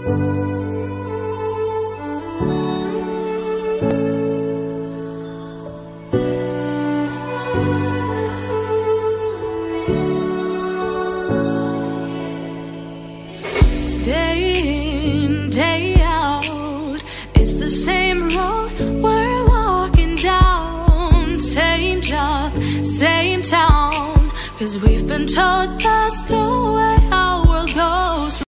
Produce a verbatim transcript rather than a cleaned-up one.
Day in, day out, it's the same road we're walking down. Same job, same town, 'cause we've been told the story.